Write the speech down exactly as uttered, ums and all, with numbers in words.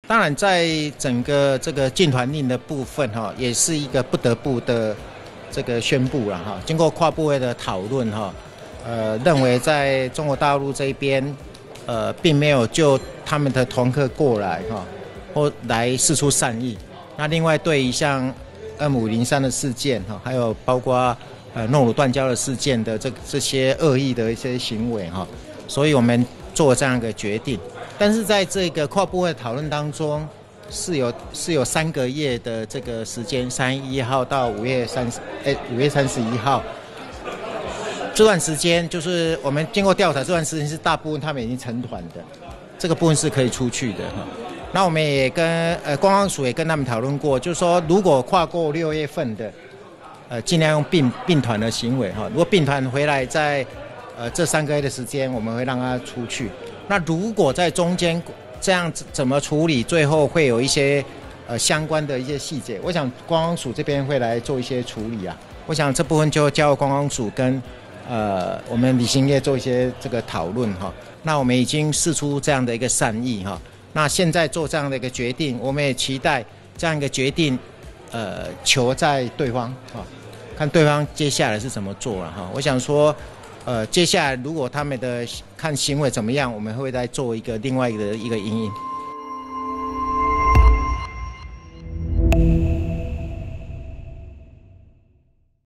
当然，在整个这个禁团令的部分哈，也是一个不得不的这个宣布了哈。经过跨部会的讨论哈，呃，认为在中国大陆这一边，呃，并没有就他们的团客过来哈，或来释出善意。那另外对于像 M 五零三的事件哈，还有包括呃诺鲁断交的事件的这这些恶意的一些行为哈，所以我们做这样一个决定。但是在这个跨部会讨论当中，是有是有三个月的这个时间，三月一号到五月三十，哎，五月三十一号这段时间，就是我们经过调查，这段时间是大部分他们已经成团的，这个部分是可以出去的哈。那我们也跟呃观光署也跟他们讨论过，就是说如果跨过六月份的，呃尽量用并并团的行为哈，如果并团回来在呃这三个月的时间，我们会让他出去。那如果在中间这样子怎么处理，最后会有一些呃相关的一些细节，我想观光署这边会来做一些处理啊。我想这部分就交由观光署跟呃我们旅行业做一些这个讨论哈。那我们已经释出这样的一个善意哈。那现在做这样的一个决定，我们也期待这样一个决定，呃，求在对方哈，看对方接下来是怎么做了哈。我想说。呃，接下来如果他们的看行为怎么样，我们会再做一个另外一个一个因应。